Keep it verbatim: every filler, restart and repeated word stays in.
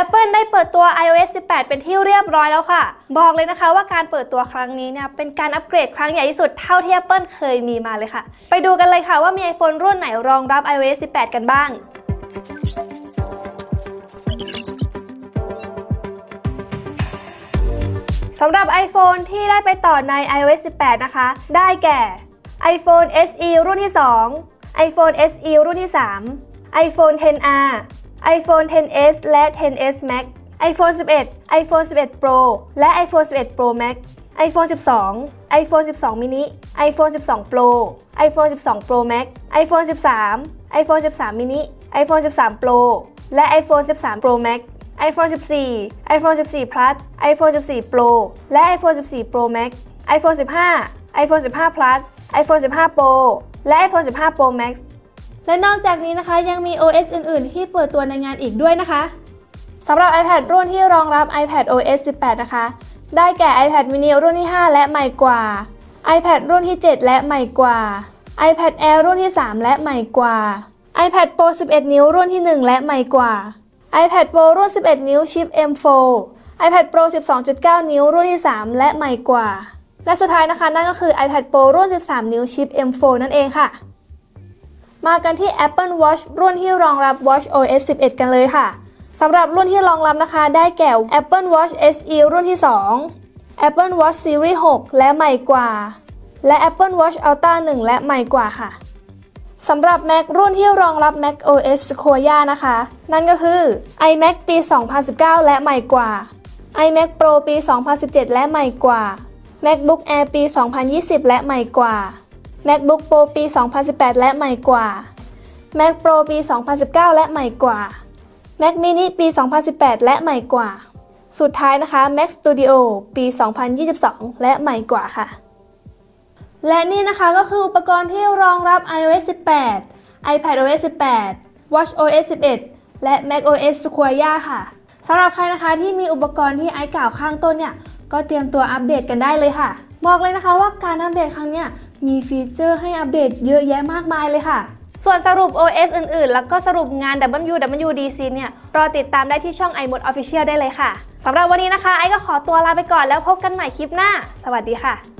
Apple ได้เปิดตัว ไอ โอ เอส สิบแปด เป็นที่เรียบร้อยแล้วค่ะบอกเลยนะคะว่าการเปิดตัวครั้งนี้เนี่ยเป็นการอัปเกรดครั้งใหญ่ที่สุดเท่าที่ Apple เคยมีมาเลยค่ะไปดูกันเลยค่ะว่ามี iPhone รุ่นไหนรองรับ ไอ โอ เอส สิบแปด กันบ้างสำหรับ iPhone ที่ได้ไปต่อใน ไอ โอ เอส สิบแปด นะคะได้แก่ iPhone เอส อี รุ่นที่สอง iPhone เอส อี รุ่นที่สาม iPhone เท็น อาร์ iPhone เท็น เอส และ เท็น เอส Max iPhone สิบเอ็ด iPhone สิบเอ็ด Pro และ iPhone สิบเอ็ด Pro Max iPhone สิบสอง iPhone สิบสอง mini iPhone สิบสอง Pro iPhone สิบสอง Pro Max iPhone สิบสาม iPhone สิบสาม mini iPhone สิบสาม Pro และ iPhone สิบสาม Pro Max iPhone สิบสี่ iPhone สิบสี่ Plus iPhone สิบสี่ Pro และ iPhone สิบสี่ Pro Max iPhone สิบห้า iPhone สิบห้า Plus iPhone สิบห้า Pro และ iPhone สิบห้า Pro Max และนอกจากนี้นะคะยังมี โอ เอส อื่นๆที่เปิดตัวในงานอีกด้วยนะคะสำหรับ iPad รุ่นที่รองรับ iPad โอ เอส สิบแปด นะคะได้แก่ iPad mini รุ่นที่ห้าและใหม่กว่า iPad รุ่นที่เจ็ดและใหม่กว่า iPad Air รุ่นที่สามและใหม่กว่า iPad Pro สิบเอ็ด นิ้วรุ่นที่หนึ่งและใหม่กว่า iPad Pro รุ่นสิบเอ็ด นิ้วชิป เอ็ม โฟร์ iPad Pro สิบสองจุดเก้า นิ้วรุ่นที่สามและใหม่กว่าและสุดท้ายนะคะนั่นก็คือ iPad Pro รุ่นสิบสาม นิ้วชิป เอ็ม โฟร์ นั่นเองค่ะมากันที่ Apple Watch รุ่นที่รองรับ Watch โอ เอส สิบเอ็ด กันเลยค่ะสำหรับรุ่นที่รองรับนะคะได้แก่ Apple Watch เอส อี รุ่นที่สอง Apple Watch Series หกและใหม่กว่าและ Apple Watch Ultra หนึ่งและใหม่กว่าค่ะสำหรับ Mac รุ่นที่รองรับ macOS Sequoia นะคะนั่นก็คือ iMac ปี สองพันสิบเก้า และใหม่กว่า iMac Pro ปี สองพันสิบเจ็ด และใหม่กว่า MacBook Air ปี สองพันยี่สิบ และใหม่กว่า MacBook Pro ปี สองพันสิบแปด และใหม่กว่า Mac Pro ปี สองพันสิบเก้า และใหม่กว่า Mac mini ปี สองพันสิบแปด และใหม่กว่าสุดท้ายนะคะ Mac Studio ปี สองพันยี่สิบสอง และใหม่กว่าค่ะและนี่นะคะก็คืออุปกรณ์ที่รองรับ ไอ โอ เอส สิบแปด iPad โอ เอส สิบแปด Watch โอ เอส สิบเอ็ด และ macOS Sequoia ค่ะสำหรับใครนะคะที่มีอุปกรณ์ที่ไอซ์กล่าวข้างต้นเนี่ยก็เตรียมตัวอัปเดตกันได้เลยค่ะบอกเลยนะคะว่าการอัปเดตครั้งเนี้ยมีฟีเจอร์ให้อัปเดตเยอะแยะมากมายเลยค่ะส่วนสรุป โอ เอส อื่นๆแล้วก็สรุปงาน ดับเบิลยู ดับเบิลยู ดี ซี เนี่ยรอติดตามได้ที่ช่อง iMode Official ได้เลยค่ะสำหรับวันนี้นะคะไอซ์ก็ขอตัวลาไปก่อนแล้วพบกันใหม่คลิปหน้าสวัสดีค่ะ